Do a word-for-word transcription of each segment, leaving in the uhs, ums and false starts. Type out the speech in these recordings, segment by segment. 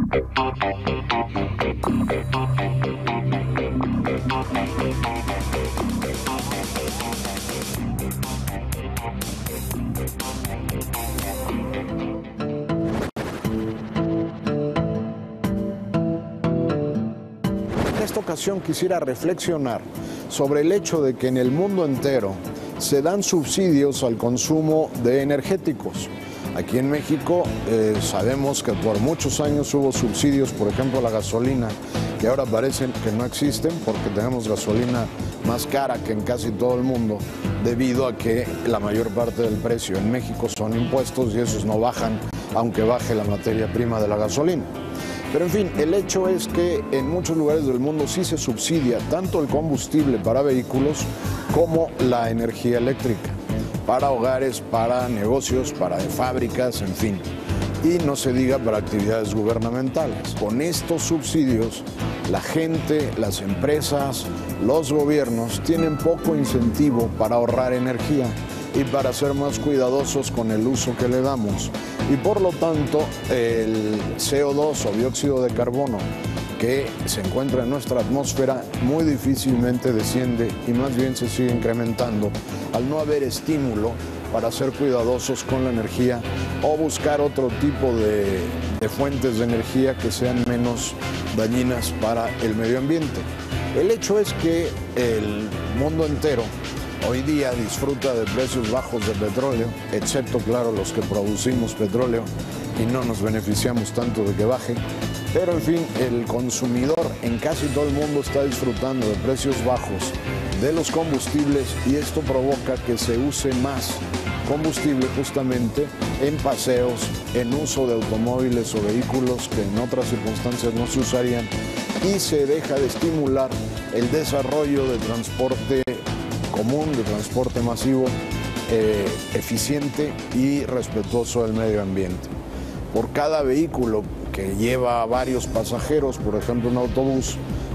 En esta ocasión quisiera reflexionar sobre el hecho de que en el mundo entero se dan subsidios al consumo de energéticos. Aquí en México eh, sabemos que por muchos años hubo subsidios, por ejemplo, a la gasolina, que ahora parecen que no existen porque tenemos gasolina más cara que en casi todo el mundo, debido a que la mayor parte del precio en México son impuestos y esos no bajan, aunque baje la materia prima de la gasolina. Pero en fin, el hecho es que en muchos lugares del mundo sí se subsidia tanto el combustible para vehículos como la energía eléctrica, para hogares, para negocios, para fábricas, en fin. Y no se diga para actividades gubernamentales. Con estos subsidios, la gente, las empresas, los gobiernos tienen poco incentivo para ahorrar energía y para ser más cuidadosos con el uso que le damos. Y por lo tanto, el C O dos o dióxido de carbono que se encuentra en nuestra atmósfera muy difícilmente desciende y más bien se sigue incrementando al no haber estímulo para ser cuidadosos con la energía o buscar otro tipo de, de fuentes de energía que sean menos dañinas para el medio ambiente. El hecho es que el mundo entero hoy día disfruta de precios bajos de petróleo, excepto, claro, los que producimos petróleo y no nos beneficiamos tanto de que baje. Pero, en fin, el consumidor en casi todo el mundo está disfrutando de precios bajos de los combustibles y esto provoca que se use más combustible justamente en paseos, en uso de automóviles o vehículos que en otras circunstancias no se usarían y se deja de estimular el desarrollo de transporte común, de transporte masivo, eh, eficiente y respetuoso del medio ambiente. Por cada vehículo que lleva a varios pasajeros, por ejemplo un autobús,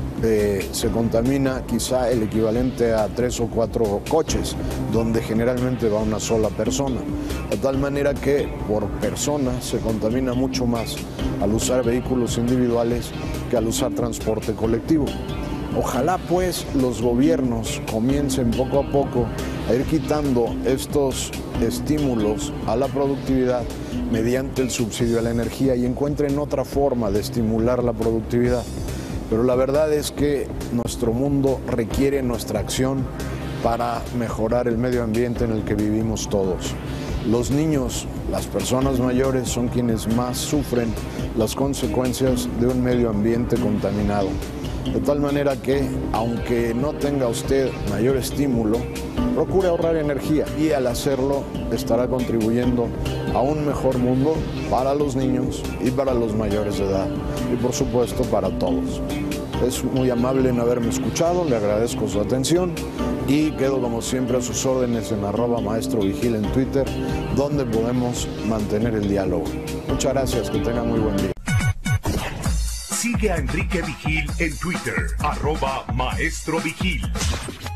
eh, se contamina quizá el equivalente a tres o cuatro coches, donde generalmente va una sola persona. De tal manera que por persona se contamina mucho más al usar vehículos individuales que al usar transporte colectivo. Ojalá pues los gobiernos comiencen poco a poco a ir quitando estos estímulos a la productividad mediante el subsidio a la energía y encuentren otra forma de estimular la productividad. Pero la verdad es que nuestro mundo requiere nuestra acción para mejorar el medio ambiente en el que vivimos todos. Los niños, las personas mayores son quienes más sufren las consecuencias de un medio ambiente contaminado. De tal manera que, aunque no tenga usted mayor estímulo, procure ahorrar energía y al hacerlo estará contribuyendo a un mejor mundo para los niños y para los mayores de edad y por supuesto para todos. Es muy amable en haberme escuchado, le agradezco su atención y quedo como siempre a sus órdenes en arroba maestro vigil en Twitter, donde podemos mantener el diálogo. Muchas gracias, que tengan muy buen día. Sigue a Enrique Vigil en Twitter, arroba Maestro Vigil.